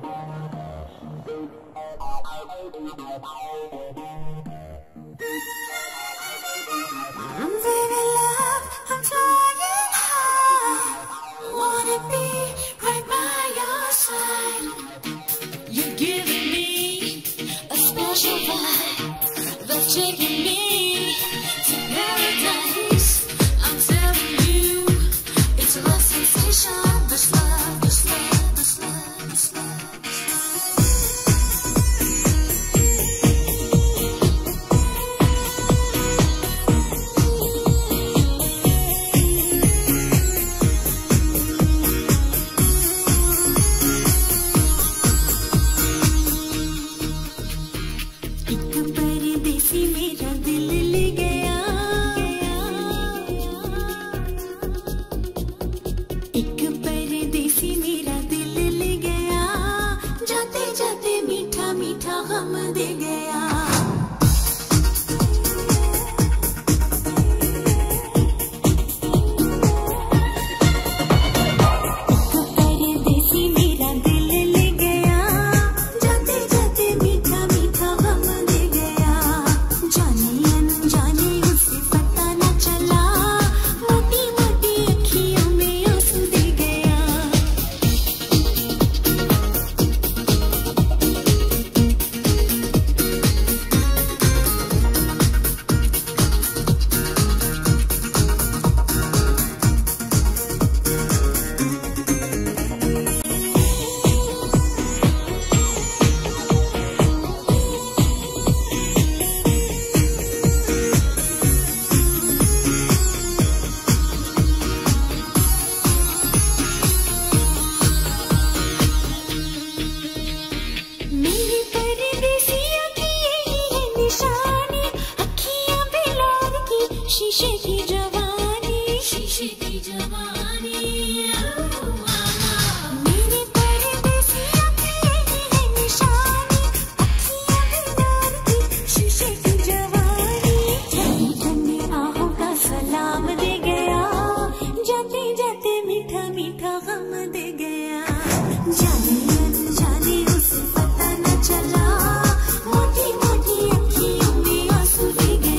I'm very love, I'm flying high. Wanna be right by your side. You're giving me a special vibe that's taking me to paradise. I'm telling you, it's a love sensation. This love, this love, this love, this love. शीशे की जवानी, शीशे की जवानी, मेरी परदेसी अखियाँ है निशानी, अखियाँ बेदार की शीशे की जवानी। ठंडी ठंडी आहों का सलाम दे गया, जाते जाते मीठा मीठा गम दे गया। जाने अनजाने उसे पता न चला, मोटी मोटी अखियों में आंसू दे गया।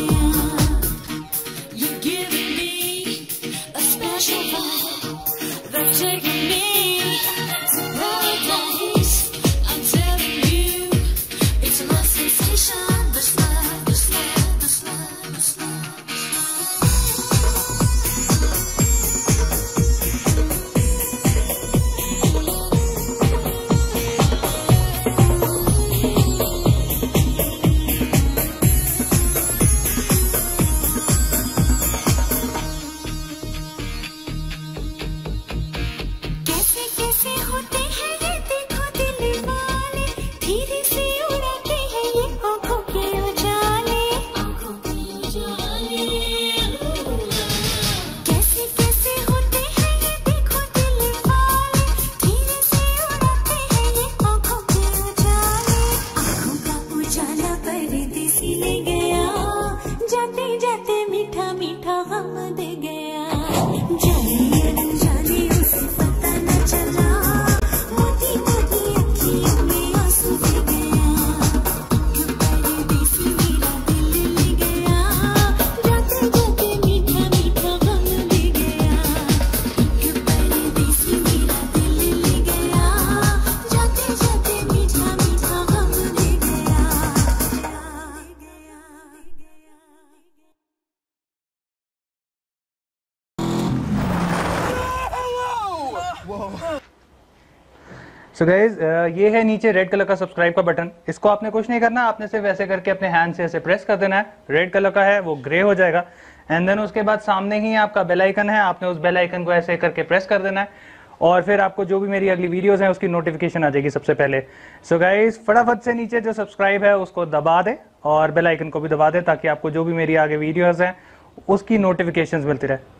That's taking me to paradise. I'm telling you, it's a love sensation. This love, this love, this love, this love. So guys ये है नीचे रेड कलर का सब्सक्राइब का बटन। इसको आपने कुछ नहीं करना, आपने सिर्फ ऐसे करके अपने हैंड से ऐसे प्रेस कर देना है। रेड कलर का है वो ग्रे हो जाएगा। एंड देन उसके बाद सामने ही आपका बेल आइकन है, आपने उस बेल आइकन को ऐसे करके प्रेस कर देना है और फिर आपको जो भी मेरी अगली वीडियोस हैं उसकी नोटिफिकेशन आ जाएगी सबसे पहले। सो गाइज फटाफट से नीचे जो सब्सक्राइब है उसको दबा दे और बेल आइकन को भी दबा दे ताकि आपको जो भी मेरी आगे वीडियोस हैं उसकी नोटिफिकेशंस मिलती रहे।